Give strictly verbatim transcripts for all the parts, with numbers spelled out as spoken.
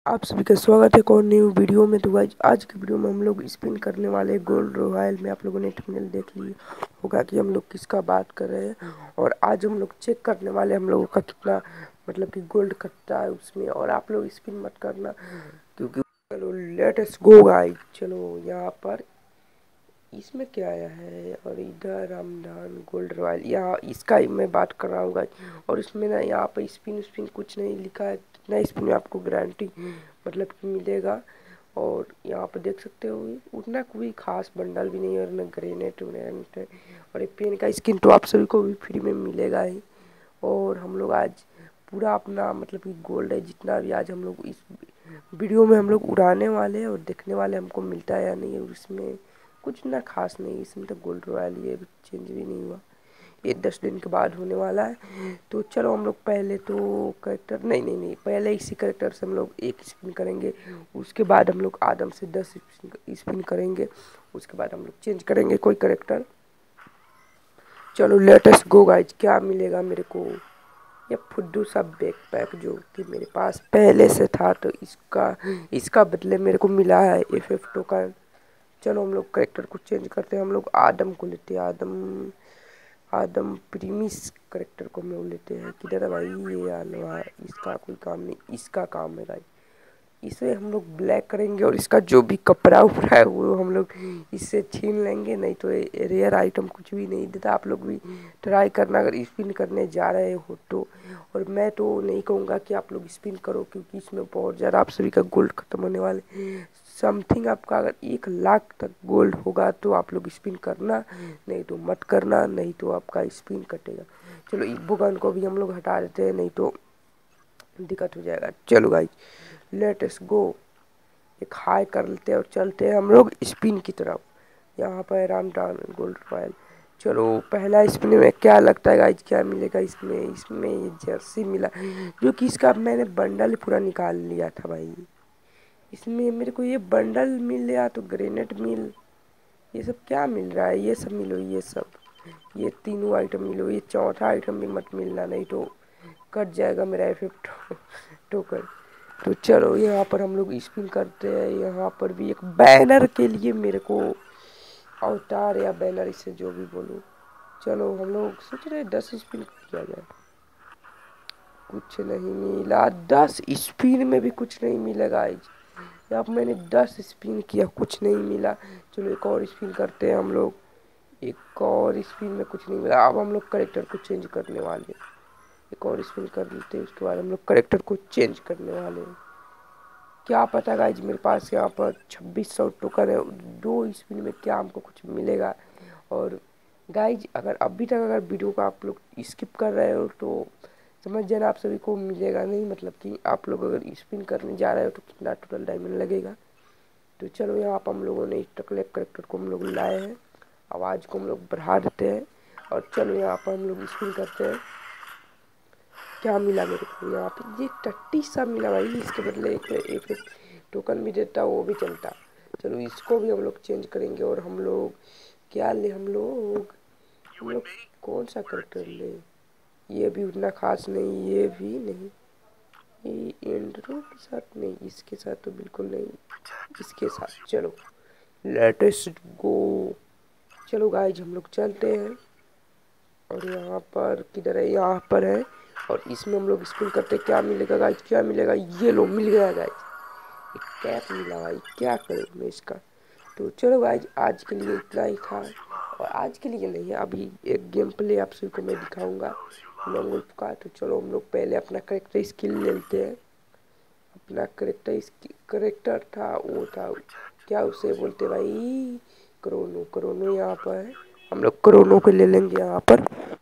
आप सभी का स्वागत है एक और न्यू वीडियो में। तो गाइज आज की वीडियो में हम लोग स्पिन करने वाले गोल्ड रॉयल में आप लोगों ने थंबनेल देख लिया होगा कि हम लोग किसका बात कर रहे हैं। और आज हम लोग चेक करने वाले हम लोगों का कितना मतलब कि गोल्ड कटता है उसमें। और आप लोग स्पिन मत करना क्योंकि चलो लेट अस गो गाइज। चलो यहाँ पर इसमें क्या आया है और इधर रामधान गोल्ड रॉयल यहाँ इसका मैं बात कर रहा हूँ गाइज। और इसमें ना यहाँ पर स्पिन स्पिन कुछ नहीं लिखा है, कितना स्पिन में आपको गारंटी मतलब कि मिलेगा। और यहाँ पर देख सकते हो उतना कोई खास बंडल भी नहीं है और न ग्रेनेट व्रेनेट है। और ये पेन का स्किन तो आप सभी को भी फ्री में मिलेगा ही। और हम लोग आज पूरा अपना मतलब कि गोल्ड है जितना भी आज हम लोग इस वीडियो में हम लोग उड़ाने वाले हैं और देखने वाले हमको मिलता है या नहीं है। और इसमें कुछ ना खास नहीं, इसमें तो गोल्ड रॉयल ये भी चेंज भी नहीं हुआ, ये दस दिन के बाद होने वाला है। तो चलो हम लोग पहले तो करेक्टर नहीं नहीं नहीं पहले इसी करेक्टर से हम लोग एक स्पिन करेंगे। उसके बाद हम लोग आदम से दस स्पिन करेंगे। उसके बाद हम लोग चेंज करेंगे कोई करेक्टर। चलो लेटेस्ट गो गाइज, क्या मिलेगा मेरे को। ये फुद्दू सा बैक पैक जो कि मेरे पास पहले से था, तो इसका इसका बदले मेरे को मिला है एफ एफ टोकन। चलो हम लोग करेक्टर को चेंज करते हैं, हम लोग आदम को लेते हैं। आदम आदम प्रीमिस करेक्टर को हम लोग लेते हैं। किधर है भाई ये आलवा, इसका कोई काम नहीं, इसका काम है भाई। इसे हम लोग ब्लैक करेंगे और इसका जो भी कपड़ा उपड़ा है वो हम लोग इससे छीन लेंगे। नहीं तो रेयर आइटम कुछ भी नहीं देता। आप लोग भी ट्राई करना अगर स्पिन करने जा रहे हो तो। और मैं तो नहीं कहूँगा कि आप लोग स्पिन करो क्योंकि इसमें बहुत ज़्यादा आप सभी का गोल्ड खत्म होने वाले। समथिंग आपका अगर एक लाख तक गोल्ड होगा तो आप लोग स्पिन करना, नहीं तो मत करना, नहीं तो आपका स्पिन कटेगा। चलो इब्बो गन को भी हम लोग हटा देते हैं, नहीं तो दिक्कत हो जाएगा। चलो गाइज लेट्स गो, एक हाई कर लेते हैं और चलते हैं हम लोग स्पिन की तरफ। यहाँ पर रामधान गोल्ड रॉयल। चलो पहला स्पिन में क्या लगता है गाइज क्या मिलेगा इसमें। इसमें ये जर्सी मिला जो कि इसका मैंने बंडल पूरा निकाल लिया था भाई। इसमें मेरे को ये बंडल मिल गया तो ग्रेनेड मिल, ये सब क्या मिल रहा है, ये सब मिलो, ये सब ये तीनों आइटम मिलो, ये चौथा आइटम भी मत मिलना नहीं तो कट जाएगा मेरा इफेक्ट टोकन। तो चलो यहाँ पर हम लोग स्पिन करते हैं। यहाँ पर भी एक बैनर के लिए मेरे को अवतार या बैनर इसे जो भी बोलो। चलो हम लोग सोच रहे दस स्पिन किया जाए, कुछ नहीं मिला। दस स्पिन में भी कुछ नहीं मिलेगा आज। अब मैंने दस स्पिन किया कुछ नहीं मिला। चलो एक और स्पिन करते हैं हम लोग। एक और स्पिन में कुछ नहीं मिला। अब हम लोग करेक्टर को चेंज करने वाले हैं। एक और स्पिन कर लेते हैं, उसके बाद हम लोग करेक्टर को चेंज करने वाले हैं। क्या पता गाइज मेरे पास यहाँ पर छब्बीस सौ टोकन है, दो स्पिन में क्या हमको कुछ मिलेगा। और गाइज अगर अभी तक अगर वीडियो को आप लोग स्किप कर रहे हो तो समझ जाना आप सभी को मिलेगा नहीं। मतलब कि आप लोग अगर स्पिन करने जा रहे हो तो कितना टोटल डायमंड लगेगा। तो चलो यहाँ पर हम लोगों ने टकले करेक्टर को हम लोग लाए हैं, आवाज़ को हम लोग बढ़ा देते हैं। और चलो यहाँ पर हम लोग स्पिन करते हैं। क्या मिला मेरे को यहाँ पे, ये टट्टी सा मिला भाई। इसके बदले एक, एक टोकन भी देता वो भी चलता। चलो इसको भी हम लोग चेंज करेंगे। और हम लोग क्या ले, हम लोग हम लोग कौन सा करेक्टर ले, ये भी उतना खास नहीं, ये भी नहीं, ये एंड्रो के साथ नहीं, इसके साथ तो बिल्कुल नहीं, इसके साथ। चलो लेटेस्ट गो। चलो गाइज हम लोग चलते हैं। और यहाँ पर किधर है, यहाँ पर है। और इसमें हम लोग स्पिन करते क्या मिलेगा गाइज, क्या मिलेगा। ये लो मिल गया गाइज, एक कैप मिला भाई, क्या करूँ मैं इसका। तो चलो गाइज आज के लिए इतना ही था। और आज के लिए नहीं, अभी एक गेम प्ले आप सभी को मैं दिखाऊंगा लॉन्ग का। तो चलो हम लोग पहले अपना करेक्टर स्किल लेते हैं। अपना करेक्टर करेक्टर था वो था क्या उसे बोलते भाई, क्रोनो। क्रोनो यहाँ पर है, हम लोग क्रोनो को ले लेंगे यहाँ पर।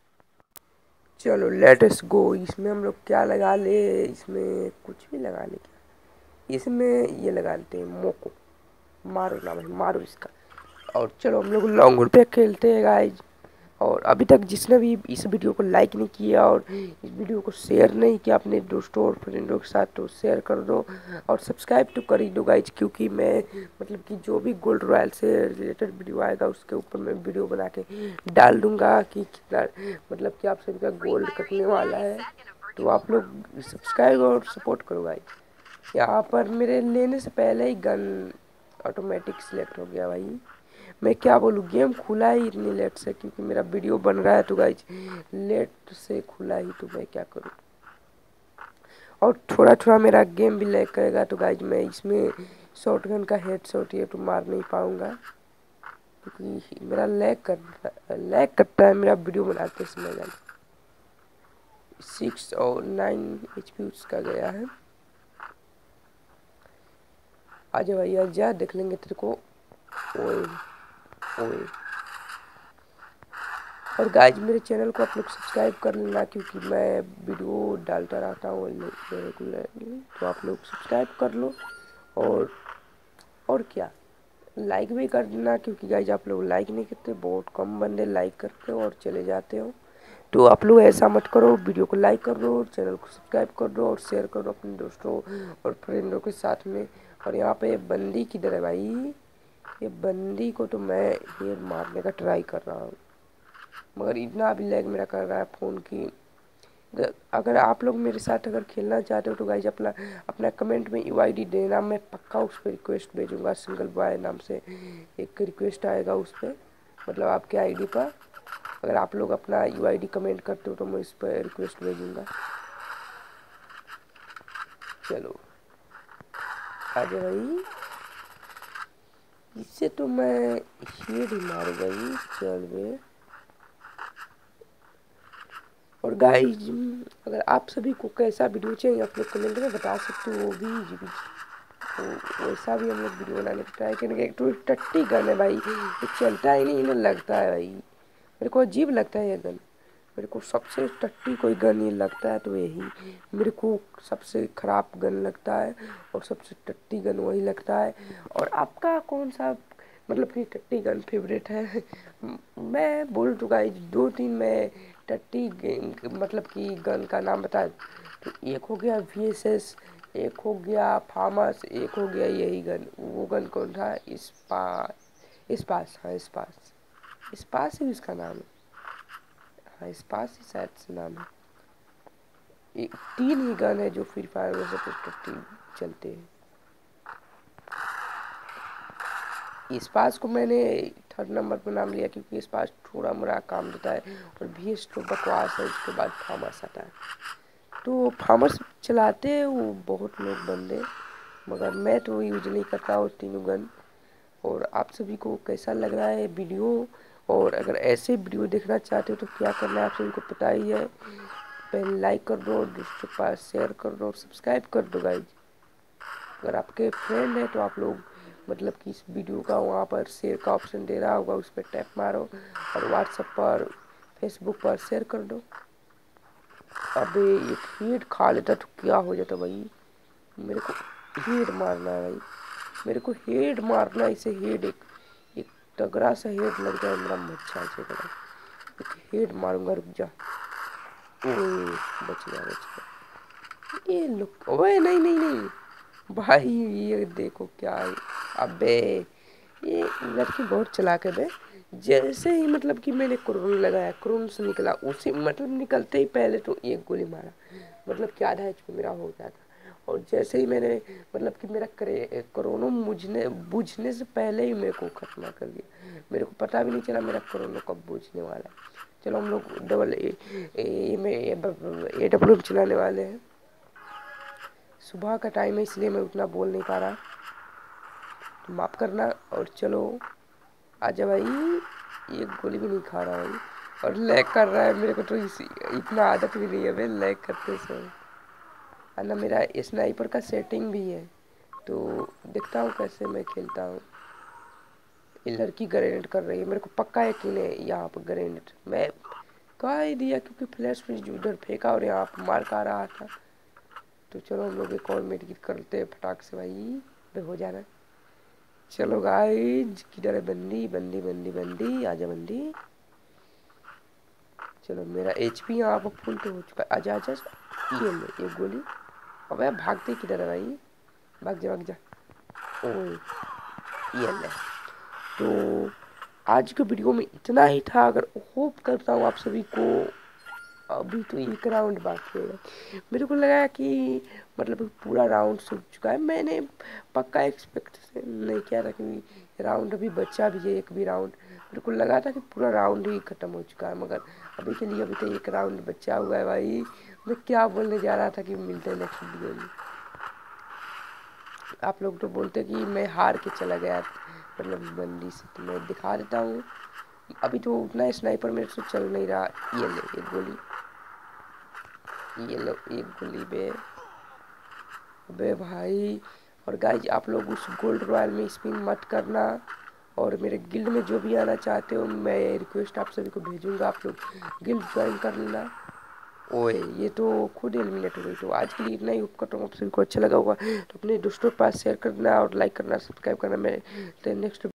चलो लेट्स गो। इसमें हम लोग क्या लगा ले, इसमें कुछ भी लगा ले क्या, इसमें ये लगा लेते हैं मोको। मारो ना भाई, मारो इसका। और चलो हम लोग लॉन्ग पे खेलते हैं गाइज। और अभी तक जिसने भी इस वीडियो को लाइक नहीं किया और इस वीडियो को शेयर नहीं किया अपने दोस्तों और फ्रेंडों के साथ तो शेयर कर दो और सब्सक्राइब तो कर ही दो गाइज। क्योंकि मैं मतलब कि जो भी गोल्ड रॉयल से रिलेटेड वीडियो आएगा उसके ऊपर मैं वीडियो बना के डाल दूंगा कि कितना मतलब कि आप सभी का गोल्ड कटने वाला है। तो आप लोग सब्सक्राइब और सपोर्ट करो गाइज। यहाँ पर मेरे लेने से पहले ही गन ऑटोमेटिक सिलेक्ट हो गया भाई। मैं क्या बोलूँ, गेम खुला ही इतनी लेट से, क्योंकि मेरा वीडियो बन रहा है तो गाइज लेट से खुला ही, तो मैं क्या करूँ। और थोड़ा थोड़ा मेरा गेम भी लैग करेगा तो गाइज मैं इसमें शॉटगन का हेडशॉट ये तो मार नहीं पाऊँगा, क्योंकि मेरा लैग कर लैग करता है मेरा वीडियो बनाते समय गाइज। सिक्स और नाइन एच पी उसका गया है। आजा भाई आजा, देख लेंगे तेरे को। ओए ओए, और गाइज मेरे चैनल को आप लोग सब्सक्राइब कर लेना, क्योंकि मैं वीडियो डालता रहता हूँ रेगुलरली, तो आप लोग सब्सक्राइब कर लो। और और क्या, लाइक भी कर देना, क्योंकि गाइज आप लोग लाइक नहीं करते, बहुत कम बंदे लाइक करते हो और चले जाते हो। तो आप लोग ऐसा मत करो, वीडियो को लाइक कर दो, चैनल को सब्सक्राइब कर दो और शेयर कर दो अपने दोस्तों और फ्रेंडों के साथ में। और यहाँ पे बंदी किधर है भाई, ये बंदी को तो मैं ये मारने का ट्राई कर रहा हूँ, मगर इतना भी लैग मेरा कर रहा है फ़ोन की। अगर आप लोग मेरे साथ अगर खेलना चाहते हो तो गाइज अपना अपना कमेंट में यू आई डी देना, मैं पक्का उस पर रिक्वेस्ट भेजूंगा। सिंगल बॉय नाम से एक रिक्वेस्ट आएगा उस पर, मतलब आपके आईडी पर। अगर आप लोग अपना यू आई डी कमेंट करते हो तो मैं इस पर रिक्वेस्ट भेजूंगा। चलो आजा भाई, इससे तो मैं हेड ही मारूंगा ही। चल बे। और गाइज अगर आप सभी को कैसा वीडियो चाहिए आप लोग कमेंट में बता सकते हो, वो भी तो वैसा भी हम लोग वीडियो बनाने की ट्राई करेंगे। एक तो टट्टी गन है भाई, ये चलता ही नहीं, इन्हें लगता है भाई, मेरे को अजीब लगता है ये गन। मेरे को सबसे टट्टी कोई गन ये लगता है तो यही मेरे को सबसे ख़राब गन लगता है, और सबसे टट्टी गन वही लगता है। और आपका कौन सा मतलब कि टट्टी गन फेवरेट है? मैं बोल तो गाइस दो तीन मैं टट्टी मतलब कि गन का नाम बता। तो एक हो गया वी एस एस, एक हो गया फार्मस, एक हो गया यही गन। वो गन कौन था? स्पास स्पास हाँ स्पास स्पास ही उसका नाम है। हाँ स्पास ही शायद से नाम है। एक तीन ही गन है जो फ्री फायर में सब टट्टी चलते हैं। स्पास को मैंने थर्ड नंबर पर नाम लिया, क्योंकि स्पास थोड़ा मोड़ा काम देता है, और वी एस तो बकवास है। उसके बाद फार्मस आता है, तो फार्मस चलाते हैं वो बहुत लोग बंदे, मगर मैं तो यूज नहीं करता वो तीनों गन। और आप सभी को कैसा लग रहा है वीडियो? और अगर ऐसे वीडियो देखना चाहते हो तो क्या करना है आप सभी को पता ही है। पहले लाइक कर दो, दोस्तों के पास शेयर कर दो और सब्सक्राइब कर दो गाइज। अगर आपके फ्रेंड है तो आप लोग मतलब कि इस वीडियो का वहाँ पर शेयर का ऑप्शन दे रहा होगा, उस पर टैप मारो और व्हाट्सएप पर फेसबुक पर शेयर कर दो। अबे एक हेड खा लेता तो क्या हो जाता भाई। मेरे को हेड मारना है भाई, मेरे को हेड मारना। इसे हेड एक एक तगड़ा सा हेड लग जाए मेरा मच्छा से बड़ा, एक हेड मारूंगा। रुक जा, ओए बच गया बच गया। ये लुक, ओए नहीं नहीं नहीं भाई, ये देखो क्या है। अबे ये लड़की बहुत चालाक है बे। जैसे ही मतलब कि मैंने क्रोन लगाया, क्रोन से निकला, उसी मतलब निकलते ही पहले तो एक गोली मारा, मतलब कि आधा एच पी मेरा हो गया था। और जैसे ही मैंने मतलब कि मेरा कोरोना मुझने बुझने से पहले ही मेरे को खत्म कर दिया, मेरे को पता भी नहीं चला मेरा कोरोना कब बुझने वाला है। चलो हम लोग डबल ए, ए में ए डब्ल्यू चलाने वाले हैं। सुबह का टाइम है इसलिए मैं उतना बोल नहीं पा रहा, तो माफ़ करना। और चलो आजा भाई, एक गोली भी नहीं खा रहा भाई, और लैग कर रहा है मेरे को तो इसी इतना आदत भी नहीं है भाई लैग करते समय। है ना, मेरा स्नाइपर का सेटिंग भी है, तो देखता हूँ कैसे मैं खेलता हूँ। ये लड़की ग्रेनेड कर रही है, मेरे को पक्का यकीन है यहाँ पर ग्रेनेड मैं कह ही दिया, क्योंकि फ्लैश फ्रिज उधर फेंका और यहाँ पर मार का रहा था। तो चलो हम लोग एक और मेडिकेट करते हैं फटाक से भाई, बे हो जाना। चलो गाइज किधर है बंदी बंदी बंदी बंदी, आजा बंदी। चलो मेरा एच पी यहाँ पर फुल तो हो चुका है। आजा आजा, ये ले एक गोली। अबे भागते किधर है भाई, भाग जा भाग जा। ओए ये ले। तो आज के वीडियो में इतना ही था। अगर होप करता हूँ आप सभी को, अभी तो एक राउंड बाकी है, मेरे को लगा कि मतलब पूरा राउंड सूख चुका है। मैंने पक्का एक्सपेक्टेशन नहीं किया था कि राउंड अभी बचा भी है, एक भी राउंड। मेरे को लगा था कि पूरा राउंड ही ख़त्म हो चुका है, मगर अभी के लिए अभी तो एक राउंड बचा हुआ है भाई। मैं क्या बोलने जा रहा था कि मिलते हैं नेक्स्ट वीडियो में। आप लोग तो बोलते कि मैं हार के चला गया मतलब बंदी से, तो मैं दिखा देता हूँ। अभी तो उतना स्नाइपर मेरे से चल नहीं रहा। ये ले एक गोली, ये लो एक गोली बे बे भाई। और गाइज आप लोग उस गोल्ड रॉयल में स्पिन मत करना, और मेरे गिल्ड में जो भी आना चाहते हो मैं रिक्वेस्ट आप सभी को भेजूंगा, आप लोग गिल्ड ज्वाइन कर लेना। ओए ये तो खुद एलिमिनेट हो गई। तो आज के लिए इतना ही। उपकरण आप सभी को अच्छा लगा होगा तो अपने दोस्तों के पास शेयर करना और लाइक करना, सब्सक्राइब करना। मैं नेक्स्ट